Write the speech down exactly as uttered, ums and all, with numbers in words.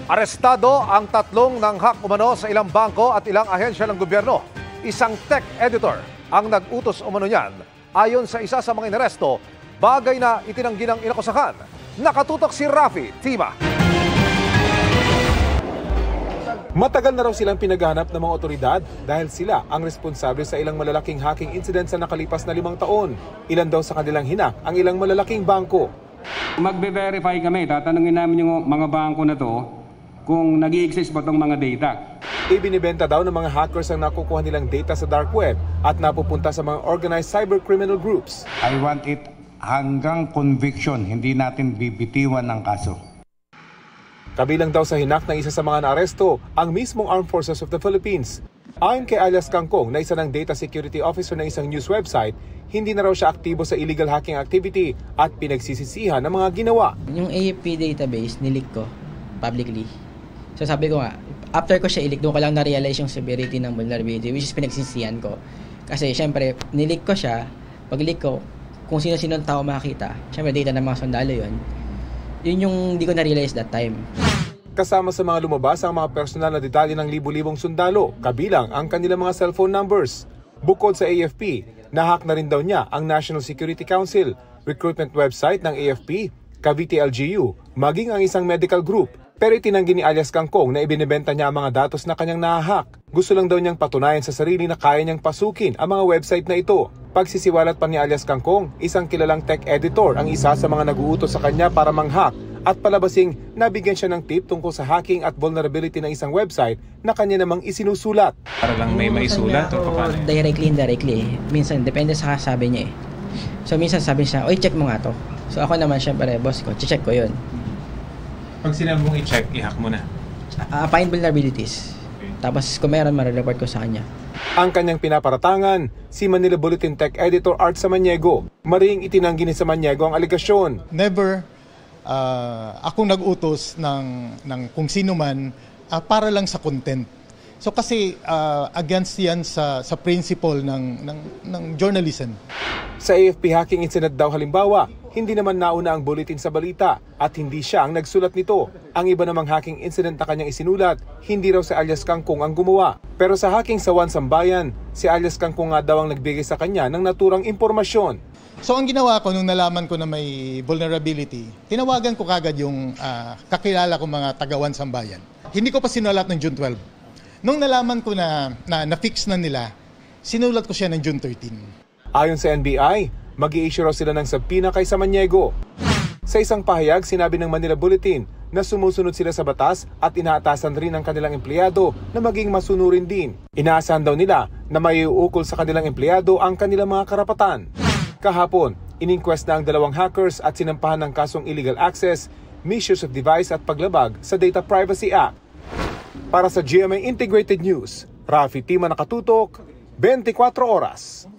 Arestado ang tatlong nanghak umano sa ilang bangko at ilang ahensya ng gobyerno. Isang tech editor ang nag-utos umano niyan. Ayon sa isa sa mga inaresto, bagay na itinanggi ng inakusahan. Nakatutok si Rafi Tima. Matagal na raw silang pinaghahanap ng mga otoridad dahil sila ang responsable sa ilang malalaking hacking incident sa nakalipas na limang taon. Ilan daw sa kanilang hinak ang ilang malalaking bangko. Magbe-verify kami, tatanungin namin yung mga bangko na to kung nag-i-exist ba itong mga data. Ibinibenta daw ng mga hackers ang nakukuha nilang data sa dark web at napupunta sa mga organized cyber criminal groups. I want it hanggang conviction, hindi natin bibitiwan ng kaso. Kabilang daw sa hinak ng isa sa mga naaresto ang mismong Armed Forces of the Philippines. Ayon kay alias Kangkong na isa ng data security officer ng isang news website, hindi na raw siya aktibo sa illegal hacking activity at pinagsisisihan ng mga ginawa. Yung A F P database, nilik ko publicly. So sabi ko nga, after ko siya ilik, doon ko lang na-realize yung severity ng vulnerability, which is pinagsisihan ko. Kasi syempre, nilik ko siya, pag-leak ko, kung sino-sino ang tao makakita, syempre data ng mga sundalo yun. Yun yung hindi ko na-realize that time. Kasama sa mga lumabas ang mga personal na detalye ng libu-libong sundalo, kabilang ang kanilang mga cellphone numbers. Bukod sa A F P, nahack na rin daw niya ang National Security Council, recruitment website ng A F P, Cavite L G U, maging ang isang medical group. Pero itinanggi ni alias Kangkong na ibinibenta niya ang mga datos na kanyang nahahack. Gusto lang daw niyang patunayan sa sarili na kaya niyang pasukin ang mga website na ito. Pagsisiwalat pa ni alias Kangkong, isang kilalang tech editor ang isa sa mga nag-uutos sa kanya para manghack at palabasing nabigyan siya ng tip tungkol sa hacking at vulnerability ng isang website na kanya namang isinusulat. Para lang may maisulat o paano? Directly, indirectly. Minsan, depende sa kasabi niya eh. So minsan sabi siya, oy, check mo nga to. So ako naman, syempre, boss ko, check ko yun. Pag sinabi mong i-check, i-hack mo na? Uh, find vulnerabilities. Okay. Tapos kung meron, ma-report ko sa kanya. Ang kanyang pinaparatangan, si Manila Bulletin Tech Editor Art Samaniego. Maring itinanggi ni Samaniego ang aligasyon. Never uh, akong nag-utos ng, ng kung sino man uh, para lang sa content. So kasi uh, against yan sa, sa principle ng, ng, ng journalism. Sa A F P hacking incident daw halimbawa, hindi naman nauna ang bulletin sa balita at hindi siya ang nagsulat nito. Ang iba namang hacking incident na kanyang isinulat, hindi raw si alias Kangkong ang gumawa. Pero sa hacking sa One Sambayan, si alias Kangkong nga daw ang nagbigay sa kanya ng naturang impormasyon. So ang ginawa ko nung nalaman ko na may vulnerability, tinawagan ko kagad yung uh, kakilala ko mga taga One Sambayan. Hindi ko pa sinulat ng June twelve. Nung nalaman ko na, na na-fix na nila, sinulat ko siya ng June thirteen. Ayon sa N B I, mag-i-issue raw sila ng subpoena kay Samaniego. Sa isang pahayag, sinabi ng Manila Bulletin na sumusunod sila sa batas at inaatasan rin ang kanilang empleyado na maging masunurin din. Inaasahan daw nila na maiuukol sa kanilang empleyado ang kanilang mga karapatan. Kahapon, in-inquest na ang dalawang hackers at sinampahan ng kasong illegal access, misuse of device at paglabag sa Data Privacy Act. Para sa G M A Integrated News, Rafi Tima, nakatutok, twenty-four oras.